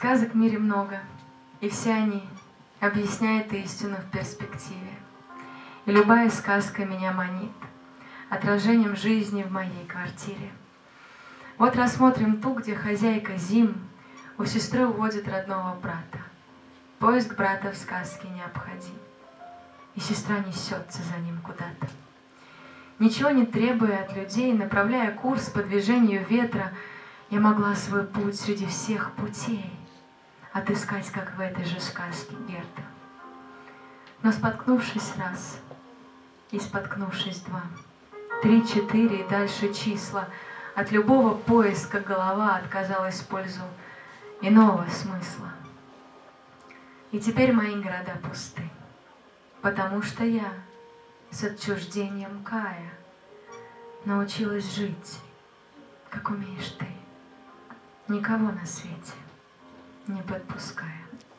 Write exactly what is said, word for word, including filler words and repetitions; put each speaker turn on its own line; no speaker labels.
Сказок в мире много, и все они объясняют истину в перспективе. И любая сказка меня манит отражением жизни в моей квартире. Вот рассмотрим ту, где хозяйка зим у сестры уводит родного брата. Поиск брата в сказке необходим, и сестра несется за ним куда-то. Ничего не требуя от людей, направляя курс по движению ветра, я могла свой путь среди всех путей отыскать, как в этой же сказке Герда. Но споткнувшись раз, и споткнувшись два, три, четыре и дальше числа, от любого поиска голова отказалась в пользу иного смысла. И теперь мои города пусты, потому что я с отчуждением кая научилась жить, как умеешь ты, никого на свете не подпуская.